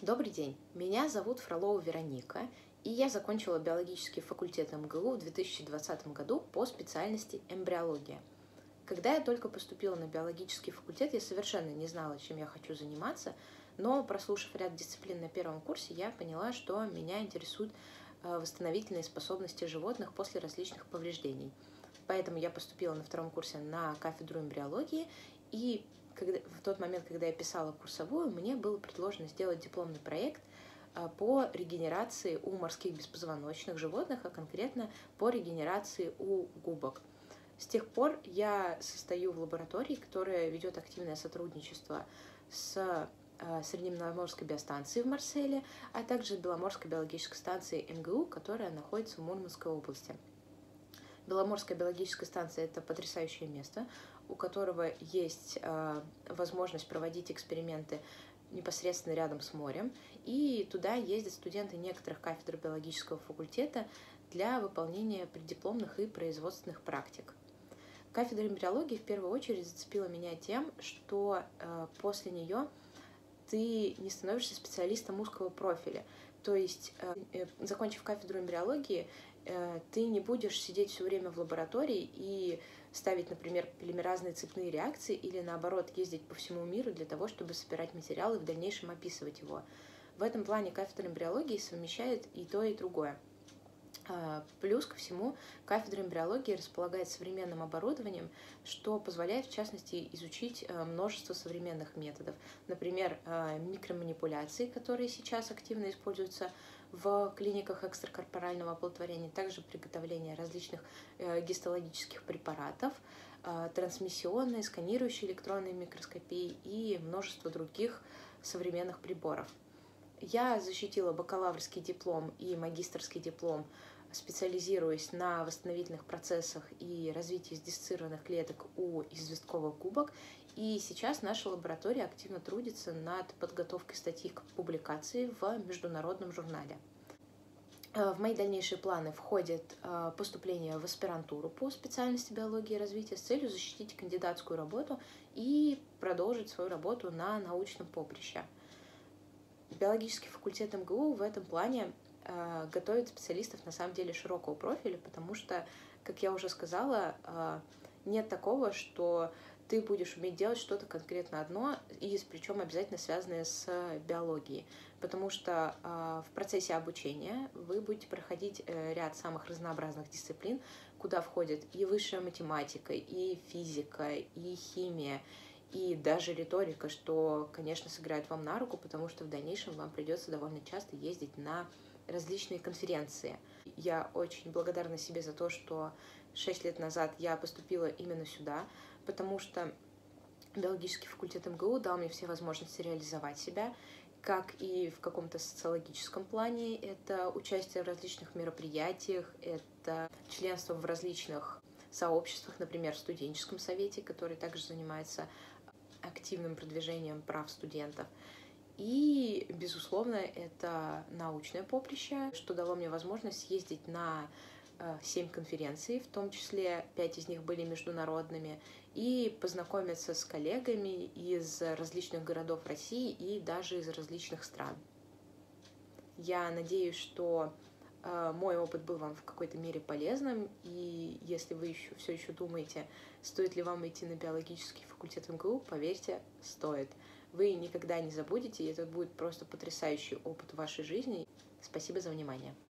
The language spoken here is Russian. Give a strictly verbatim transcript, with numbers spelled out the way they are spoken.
Добрый день, меня зовут Фролова Вероника, и я закончила биологический факультет эм гэ у в две тысячи двадцатом году по специальности эмбриология. Когда я только поступила на биологический факультет, я совершенно не знала, чем я хочу заниматься, но прослушав ряд дисциплин на первом курсе, я поняла, что меня интересуют э, восстановительные способности животных после различных повреждений. Поэтому я поступила на втором курсе на кафедру эмбриологии, и когда, в тот момент, когда я писала курсовую, мне было предложено сделать дипломный проект а, по регенерации у морских беспозвоночных животных, а конкретно по регенерации у губок. С тех пор я состою в лаборатории, которая ведет активное сотрудничество с а, Средиземноморской биостанцией в Марселе, а также Беломорской биологической станцией эм гэ у, которая находится в Мурманской области. Беломорская биологическая станция – это потрясающее место, у которого есть э, возможность проводить эксперименты непосредственно рядом с морем, и туда ездят студенты некоторых кафедр биологического факультета для выполнения преддипломных и производственных практик. Кафедра эмбриологии в первую очередь зацепила меня тем, что э, после нее ты не становишься специалистом узкого профиля. То есть, э, закончив кафедру эмбриологии, э, ты не будешь сидеть все время в лаборатории и ставить, например, полимеразные цепные реакции или, наоборот, ездить по всему миру для того, чтобы собирать материал и в дальнейшем описывать его. В этом плане кафедра эмбриологии совмещает и то, и другое. Плюс ко всему, кафедра эмбриологии располагает современным оборудованием, что позволяет, в частности, изучить множество современных методов. Например, микроманипуляции, которые сейчас активно используются в клиниках экстракорпорального оплодотворения, также приготовление различных гистологических препаратов, трансмиссионной, сканирующей электронной микроскопии и множество других современных приборов. Я защитила бакалаврский диплом и магистерский диплом, специализируясь на восстановительных процессах и развитии сдисцированных клеток у известковых губок. И сейчас наша лаборатория активно трудится над подготовкой статьи к публикации в международном журнале. В мои дальнейшие планы входит поступление в аспирантуру по специальности биологии и развития с целью защитить кандидатскую работу и продолжить свою работу на научном поприще. Биологический факультет эм гэ у в этом плане э, готовит специалистов на самом деле широкого профиля, потому что, как я уже сказала, э, нет такого, что ты будешь уметь делать что-то конкретно одно, и причем обязательно связанное с биологией, потому что э, в процессе обучения вы будете проходить э, ряд самых разнообразных дисциплин, куда входит и высшая математика, и физика, и химия, и даже риторика, что, конечно, сыграет вам на руку, потому что в дальнейшем вам придется довольно часто ездить на различные конференции. Я очень благодарна себе за то, что шесть лет назад я поступила именно сюда, потому что биологический факультет эм гэ у дал мне все возможности реализовать себя, как и в каком-то социологическом плане. Это участие в различных мероприятиях, это членство в различных сообществах, например, в студенческом совете, который также занимается активным продвижением прав студентов. И, безусловно, это научное поприще, что дало мне возможность съездить на семь конференций, в том числе пять из них были международными, и познакомиться с коллегами из различных городов России и даже из различных стран. Я надеюсь, что мой опыт был вам в какой-то мере полезным, и если вы еще, все еще думаете, стоит ли вам идти на биологический факультет эм гэ у, поверьте, стоит. Вы никогда не забудете, и это будет просто потрясающий опыт в вашей жизни. Спасибо за внимание.